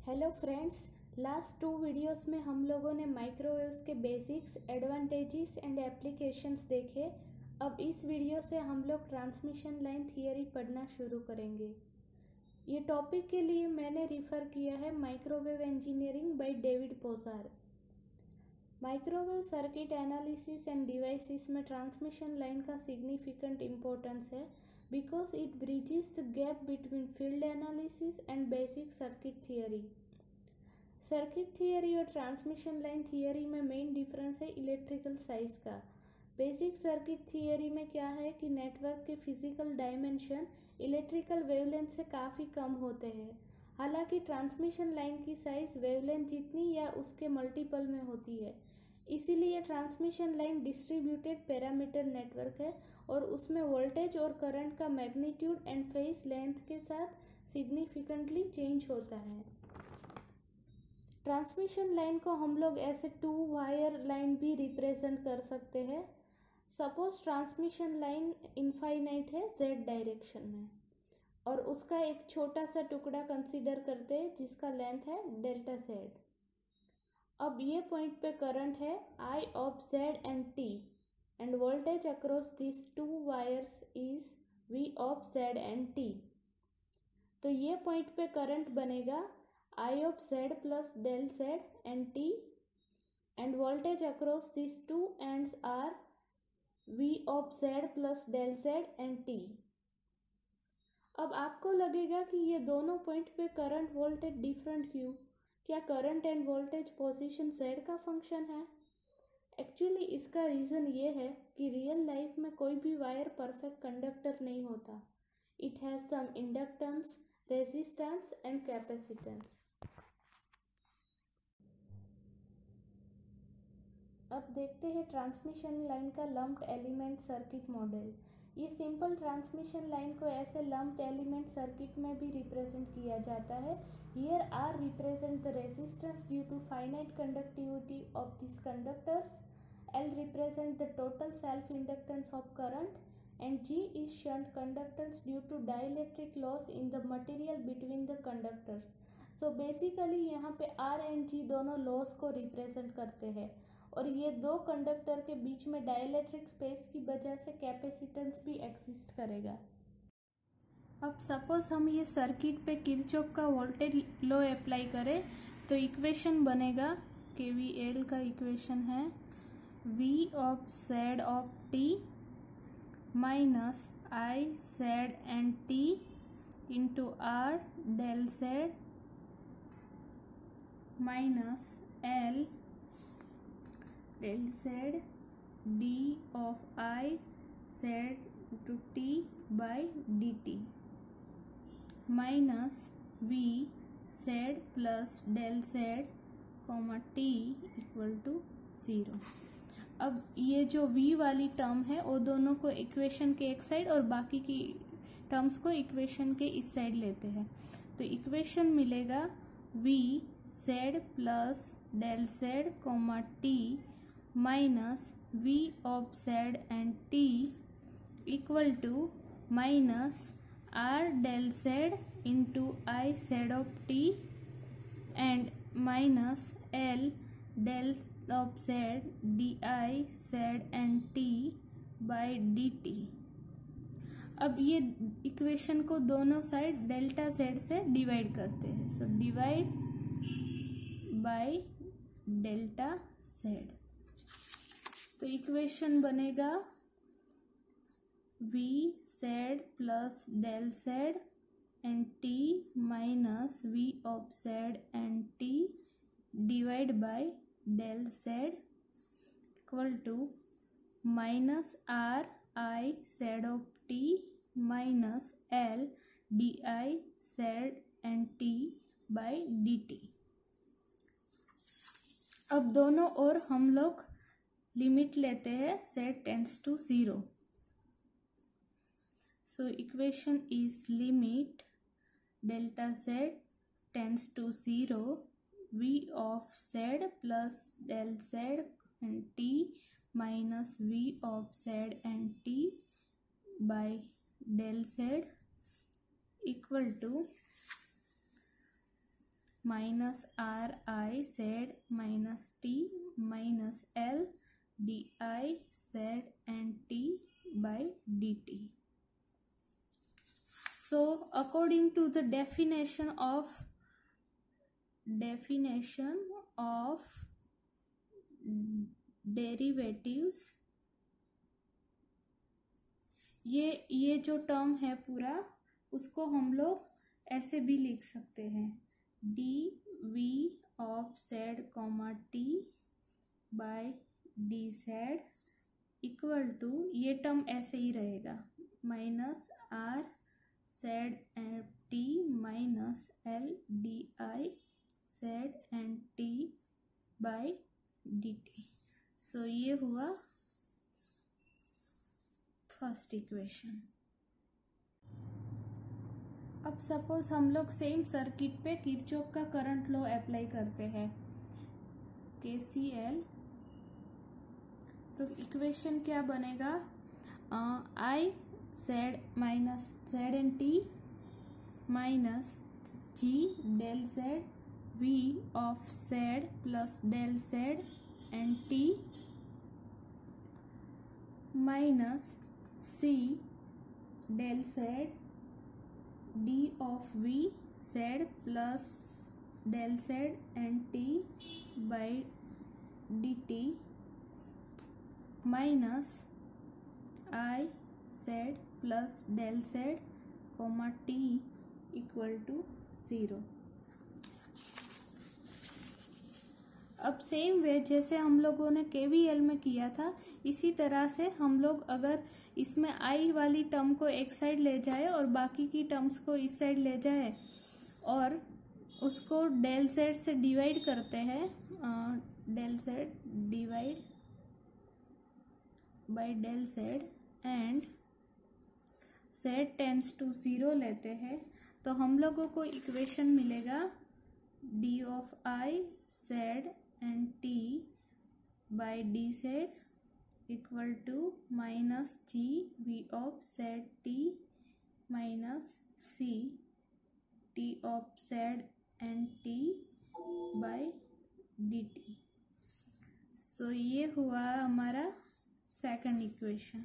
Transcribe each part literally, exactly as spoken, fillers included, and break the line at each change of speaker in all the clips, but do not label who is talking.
Hello friends, last two videos में हम लोगों ने माइक्रोवेव्स के बेसिक्स, एडवांटेजेस एंड एप्लीकेशंस देखे। अब इस वीडियो से हम लोग ट्रांसमिशन लाइन थियरी पढ़ना शुरू करेंगे। ये टॉपिक के लिए मैंने रिफ़र किया है microwave engineering by David Pozar. Microwave circuit analysis and devices में ट्रांसमिशन लाइन का सिग्निफिकेंट इम्पोर्टेंस है because it bridges the gap between field analysis and basic circuit theory. Circuit theory और ट्रांसमिशन लाइन थियरी में main difference है electrical size का। Basic circuit theory में क्या है कि नेटवर्क के फिजिकल डायमेंशन इलेक्ट्रिकल वेवलेंथ से काफ़ी कम होते हैं, हालांकि ट्रांसमिशन लाइन की साइज वेवलेंथ जितनी या उसके मल्टीपल में होती है। इसीलिए transmission line distributed parameter network है और उसमें वोल्टेज और करंट का मैग्नीट्यूड एंड फेज लेंथ के साथ सिग्निफिकेंटली चेंज होता है। ट्रांसमिशन लाइन को हम लोग ऐसे टू वायर लाइन भी रिप्रेजेंट कर सकते हैं। सपोज ट्रांसमिशन लाइन इनफाइनाइट है जेड डायरेक्शन में और उसका एक छोटा सा टुकड़ा कंसीडर करते हैं जिसका लेंथ है डेल्टा जेड। अब ये पॉइंट पे करंट है I of Z and T and voltage across this two wires is V of Z and T. तो ये पॉइंट पे करंट बनेगा I of Z plus del Z and T and voltage across this two ends are V of Z plus del Z and T. अब आपको लगेगा कि ये दोनों पॉइंट पे करंट वोल्टेज डिफरेंट क्यों? क्या current and voltage position Z का फंक्शन है? एक्चुअली इसका रीज़न ये है कि रियल लाइफ में कोई भी वायर परफेक्ट कंडक्टर नहीं होता। It has some inductance, resistance and capacitance. अब देखते हैं ट्रांसमिशन लाइन का लम्प्ड एलिमेंट सर्किट मॉडल। ये सिंपल ट्रांसमिशन लाइन को ऐसे लम्प्ड एलिमेंट सर्किट में भी रिप्रेजेंट किया जाता है। Here R represent the resistance due to finite conductivity of these conductors, L represent the total self-inductance of current, and G is shunt conductance due to dielectric loss in the material between the conductors. So basically यहाँ पे R and G दोनों loss को represent करते हैं और ये दो conductor के बीच में डाइलेक्ट्रिक स्पेस की वजह से कैपेसिटेंस भी एक्सिस्ट करेगा। अब सपोज हम ये सर्किट पे किरचॉफ का वोल्टेज लॉ अप्लाई करें तो इक्वेशन बनेगा, के वी एल का इक्वेशन है V of Z of T minus I Z and T into R del Z minus L del Z D of I Z to T by D T minus V Z plus del Z comma T equal to zero. अब ये जो v वाली term है वो दोनों को equation के एक साइड और बाकी की टर्म्स को इक्वेशन के इस साइड लेते हैं तो इक्वेशन मिलेगा v Z plus del Z comma T minus v of Z and T equal to minus R del Z into I Z of t and minus L del of Z di Z and t by dt। अब ये equation को दोनों side delta Z से divide करते हैं, so divide by delta Z। तो equation बनेगा V Z plus del Z and t minus V of Z and t divide by del Z equal to minus R I Z of t minus L di Z and t by dt। अब दोनों ओर हम लोग limit लेते हैं Z tends to zero। So equation is limit delta Z tends to zero V of Z plus del Z and t minus V of Z and t by del Z equal to minus R I Z minus T minus L D I Z and T by dt. So according to the definition of definition of derivatives, ये ये जो term है पूरा उसको हम लोग ऐसे भी लिख सकते हैं, D V of Z comma T by D Z equal to, ये टर्म ऐसे ही रहेगा, minus R Z and T minus L D I Z and T by D T. So ये हुआ फर्स्ट इक्वेशन. अब सपोज हम लोग same circuit पे किरचॉफ का करंट लॉ अप्लाई करते हैं, के सी एल. तो इक्वेशन क्या बनेगा, I Z minus Z and T minus G del Z V of Z plus del Z and T minus C del Z D of V Z plus del Z and T by D T minus I Z plus del Z comma T equal to zero. अब same way जैसे हम लोगों ने KVL में किया था, इसी तरह से हम लोग अगर इसमें आई वाली टर्म को एक साइड ले जाए और बाकी की टर्म्स को इस साइड ले जाए और उसको डेल जेड से डिवाइड करते हैं, del Z divide by del Z and Z tends to zero लेते हैं, तो हम लोगों को इक्वेशन मिलेगा D of I Z and T by D Z equal to minus G V of Z T minus C T of Z and T by D T. So ये हुआ हमारा सेकंड इक्वेशन.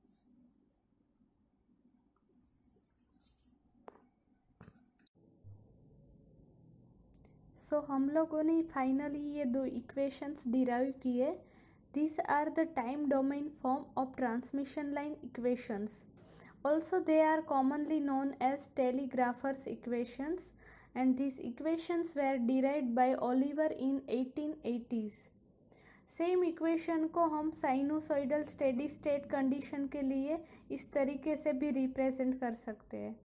सो so, हम लोगों ने finally ये दो equations derive किए. This are the time domain form of transmission line equations. Also they are commonly known as telegrapher's equations and these equations were derived by Oliver in eighteen eighties. Same equation को हम sinusoidal steady state condition के लिए इस तरीके से भी represent कर सकते हैं.